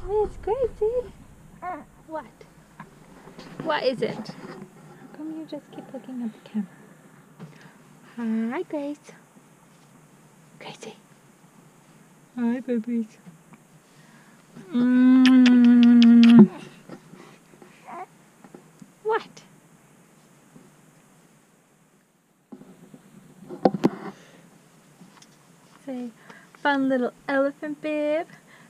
Miss Gracie. What? What is it? How come you just keep looking at the camera? Hi, Grace. Gracie. Hi, babies. What? Say, fun little elephant bib.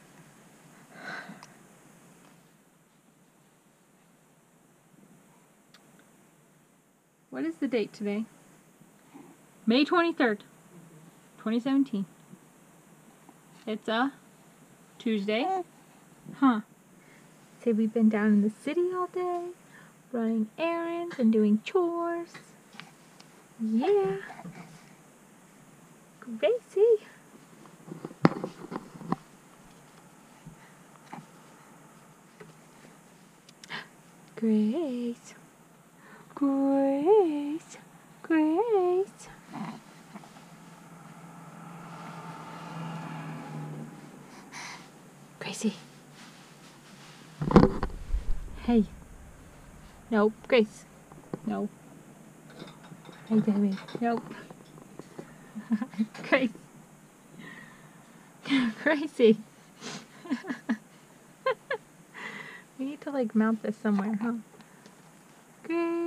What is the date today? May 23rd, 2017. It's a Tuesday. Huh. Say we've been down in the city all day, running errands and doing chores. Yeah. Gracie. Grace. Grace. Grace. Gracie. Hey. Nope. Grace. No. Hey, baby. Nope. Grace. Gracie. We need to like mount this somewhere, huh? Grace.